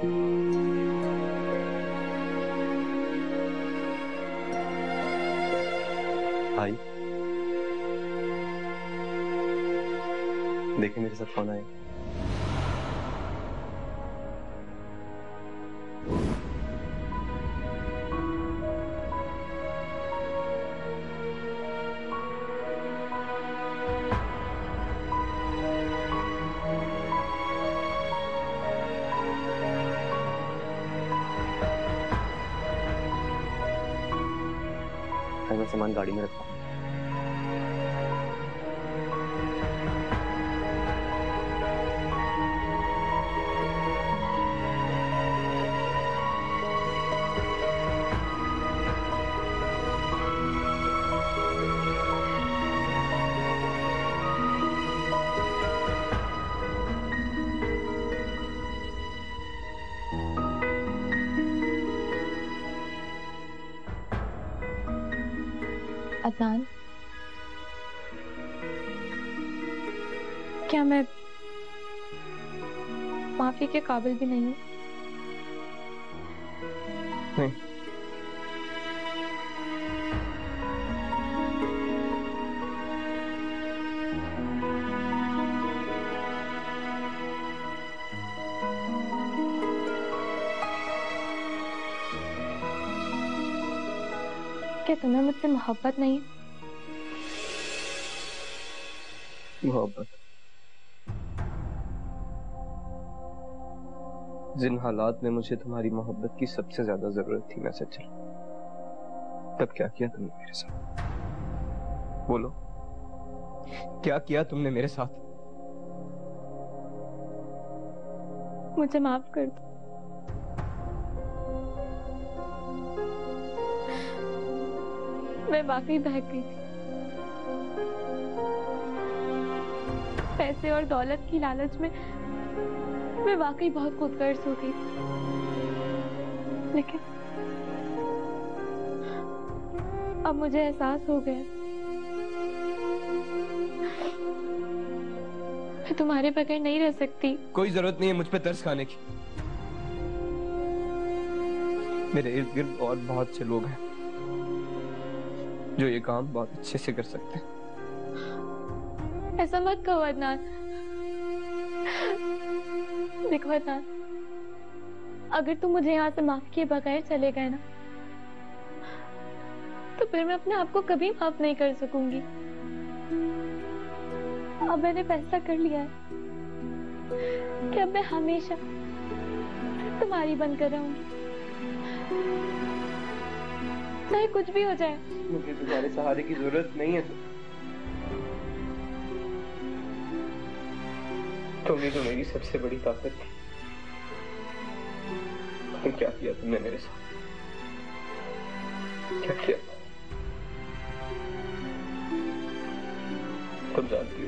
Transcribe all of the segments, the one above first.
भाई देखे मेरे साथ कौन आया। मैं सामान गाड़ी में रखा। अदनान, क्या मैं माफी के काबिल भी नहीं हूँ? नहीं। क्या तुम्हें मुझसे मोहब्बत नहीं है? मोहब्बत जिन हालात में मुझे तुम्हारी मोहब्बत की सबसे ज्यादा जरूरत थी, मैं सच तब क्या किया तुमने मेरे साथ? बोलो, क्या किया तुमने मेरे साथ? मुझे माफ कर दो। मैं वाकई बहक गई थी। पैसे और दौलत की लालच में मैं वाकई बहुत खुदगर्ज हो गई। लेकिन अब मुझे एहसास हो गया मैं तुम्हारे बगैर नहीं रह सकती। कोई जरूरत नहीं है मुझ पे तरस खाने की। मेरे इर्द गिर्द और बहुत से लोग हैं जो ये काम बहुत अच्छे से कर सकते हैं। ऐसा मत कहो अदनान। देखो अदनान, अगर तुम मुझे यहाँ से माफ किए बगैर चले गए ना, तो फिर मैं अपने आप को कभी माफ नहीं कर सकूंगी। अब मैंने फैसला कर लिया है कि अब मैं हमेशा तुम्हारी बनकर रहूंगी, चाहे कुछ भी हो जाए। मुझे तुम्हारे सहारे की जरूरत नहीं है। तुम ही तो मेरी सबसे बड़ी ताकत थी। तुम क्या किया तुमने मेरे साथ? क्या किया? तुम जानती हो,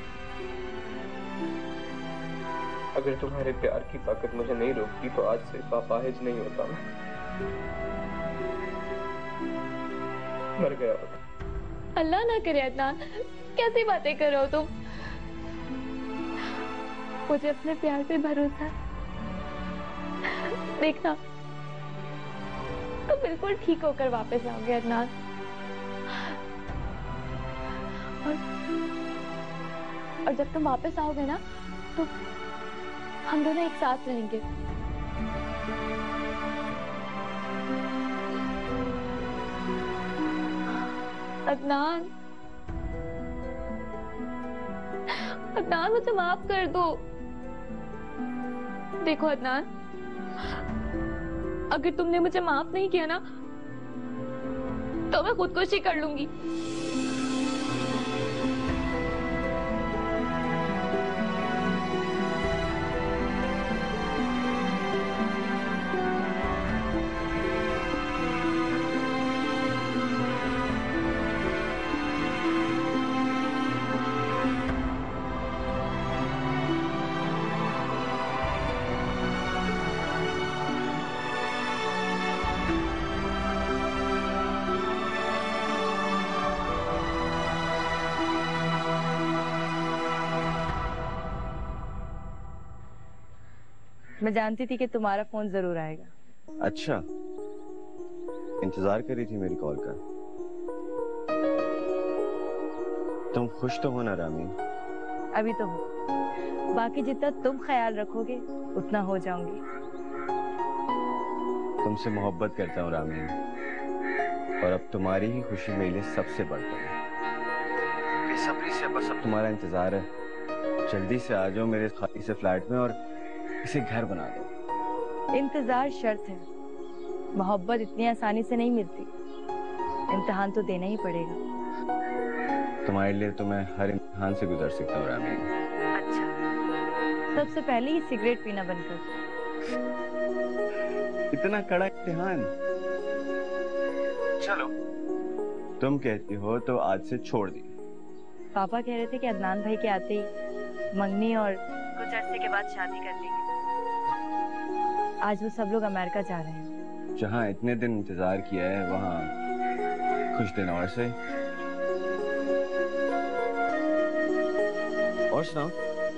अगर तुम्हारे प्यार की ताकत मुझे नहीं रोकती तो आज से पापाहिज नहीं होता, मर गया होता। अल्लाह ना करे अदनान, कैसी बातें कर रहे हो तुम? मुझे अपने प्यार पे भरोसा है। देखना, तुम बिल्कुल ठीक होकर वापस आओगे अदनान। और जब तुम वापस आओगे ना, तो हम दोनों एक साथ रहेंगे। अदनान, अदनान मुझे माफ कर दो। देखो अदनान, अगर तुमने मुझे माफ नहीं किया ना, तो मैं खुदकुशी कर लूंगी। मैं जानती थी कि तुम्हारा फोन जरूर आएगा। अच्छा, इंतजार कर रही थी मेरी कॉल का। तुम खुश तो हो ना रामी? अभी तो हो, बाकी जितना तुम ख्याल रखोगे उतना हो जाऊंगी। तुमसे मोहब्बत करता हूँ रामी, और अब तुम्हारी ही खुशी मेरे लिए सबसे बढ़कर है। बेसब्री से बस अब तुम्हारा इंतजार है। जल्दी से आ जाओ मेरे खाली से फ्लैट में और इसे घर बना दो। इंतजार शर्त है, मोहब्बत इतनी आसानी से नहीं मिलती, इम्तिहान तो देना ही पड़ेगा। तुम्हारे लिए तो मैं हर इम्तिहान से गुजर सकता हूँ रामी। अच्छा, सबसे पहले ही सिगरेट पीना बंद कर। इतना कड़ा इम्तिहान? चलो, तुम कहती हो तो आज से छोड़ दी। पापा कह रहे थे कि अदनान भाई के आते ही मंगनी और कुछ अरसे के बाद शादी कर लेंगे। आज वो सब लोग अमेरिका जा रहे हैं। जहाँ इतने दिन इंतजार किया है वहाँ कुछ दिन और से। और सुनाओ।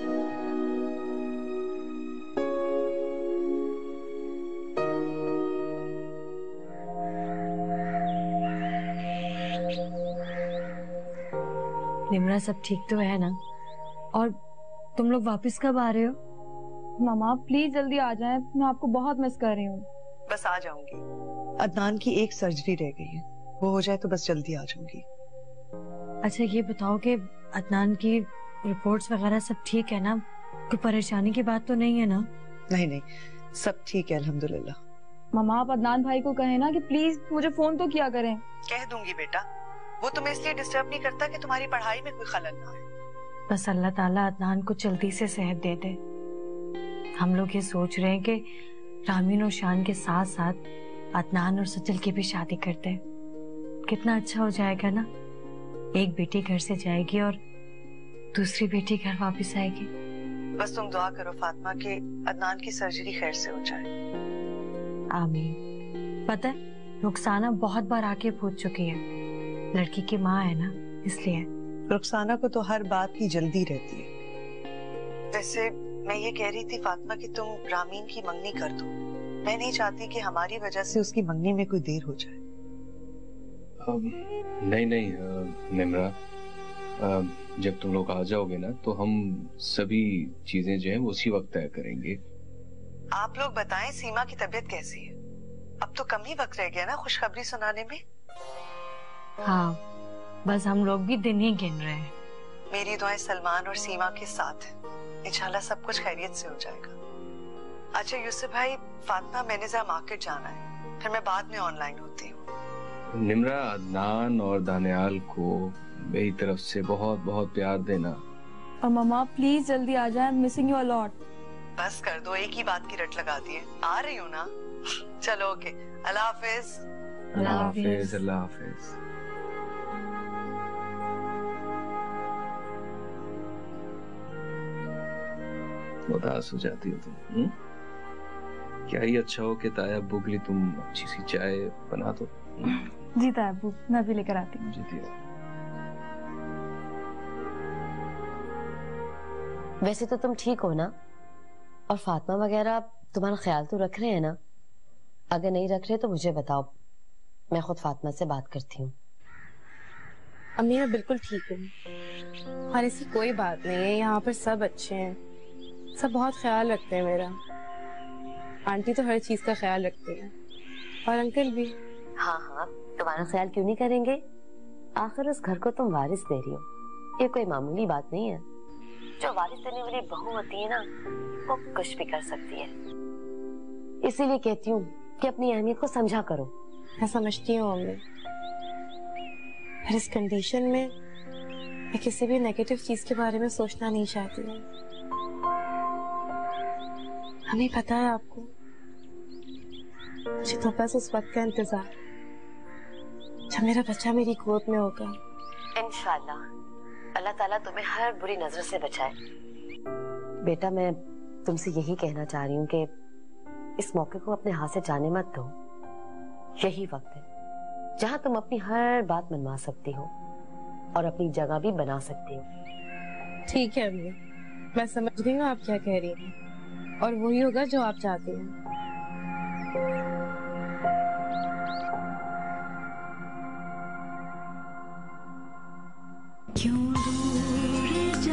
निम्रा, सब ठीक तो है ना? और तुम लोग वापस कब आ रहे हो? मामा प्लीज जल्दी आ जाएं, मैं आपको बहुत मिस कर रही हूँ। बस आ जाऊंगी। अदनान की एक सर्जरी रह गई है, वो हो जाए तो बस जल्दी आ जाऊंगी। अच्छा ये बताओ कि अदनान की रिपोर्ट्स वगैरह सब ठीक है ना? कोई परेशानी की बात तो नहीं है ना? नहीं नहीं, सब ठीक है अल्हम्दुलिल्लाह। मामा आप अदनान भाई को कहें ना कि प्लीज मुझे फोन तो किया करें। कह दूंगी बेटा, वो तुम्हें इसलिए डिस्टर्ब नहीं करता कि तुम्हारी पढ़ाई में कोई खलल ना आए। बस अल्लाह ताला अदनान को जल्दी से सेहत दे दे। हम लोग ये सोच रहे हैं कि रामीन और शान के साथ साथ अदनान और सचल की भी शादी करते हैं। कितना अच्छा हो जाएगा ना? एक बेटी घर से जाएगी और दूसरी बेटी घर वापस आएगी। बस तुम दुआ करो फातिमा कि अदनान की सर्जरी खैर से हो जाए। आमीन। पता है रुखसाना बहुत बार आके पूछ चुकी है, लड़की की माँ है ना इसलिए। रुखसाना को तो हर बात की जल्दी रहती है। वैसे मैं ये कह रही थी फातिमा कि तुम रामीन की मंगनी कर दो। मैं नहीं चाहती कि हमारी वजह से उसकी मंगनी में कोई देर हो जाए। नहीं निम्रा, जब तुम लोग आ जाओगे ना तो हम सभी चीजें जो है उसी वक्त तय करेंगे। आप लोग बताएं सीमा की तबीयत कैसी है? अब तो कम ही वक्त रह गया ना खुशखबरी सुनाने में। हाँ, बस हम लोग भी दिन ही गिन रहे हैं। मेरी दुआएं सलमान और सीमा के साथ है। इंशाल्लाह सब कुछ खैरियत से हो जाएगा। अच्छा यूसुफ भाई, फातिमा मैंने जरा मार्केट जाना है, फिर मैं बाद में ऑनलाइन होती हूँ। निम्रा, अदनान और दानियाल को मेरी तरफ से बहुत बहुत प्यार देना। और मामा प्लीज जल्दी आ जाएं, मिसिंग यू अ लॉट। बस कर दो, एक ही बात की रट लगा दी है। आ रही हूँ ना। चलो ओके, अल्लाह हाफिज। अल्लाह हाफिज। अल्लाह हाफिज। उदास हो जाती हो तुम? क्या ही अच्छा हो कि ताया अब्बू के लिए तुम अच्छी सी चाय बना दो। जी ताया अब्बू, मैं भी लेकर आती हूँ। जी। वैसे तो तुम ठीक हो ना? और फातिमा वगैरह तुम्हारा ख्याल तो रख रहे हैं ना? अगर नहीं रख रहे तो मुझे बताओ, मैं खुद फातिमा से बात करती हूँ। अम्मी मैं बिल्कुल ठीक हूँ और ऐसी कोई बात नहीं है। यहाँ पर सब अच्छे हैं, सब बहुत ख्याल रखते हैं मेरा। आंटी तो हर चीज का ख्याल रखती है और अंकल भी। हाँ हाँ, तुम्हारा ख्याल क्यों नहीं करेंगे? आखिर उस घर को तुम वारिस दे रही हो, ये कोई मामूली बात नहीं है। जो वारिस देने वाली बहू होती है ना, वो कुछ भी कर सकती है। इसीलिए कहती हूँ कि अपनी अहमियत को समझा करो। मैं समझती हूँ अम्मी, पर इस कंडीशन में मैं किसी भी नेगेटिव चीज के बारे में सोचना नहीं चाहती हूँ। हमें पता है आपको, मुझे तो बस उस वक्त का इंतजार जब मेरा बच्चा मेरी गोद में होगा। इंशाल्लाह अल्लाह ताला तुम्हें हर बुरी नजर से बचाए। बेटा मैं तुमसे यही कहना चाह रही हूँ कि इस मौके को अपने हाथ से जाने मत दो। यही वक्त है जहाँ तुम अपनी हर बात मनवा सकती हो और अपनी जगह भी बना सकती हो। ठीक है अम्मी, मैं समझ गई हूँ आप क्या कह रही हैं और वही होगा जो आप चाहती हैं। क्यों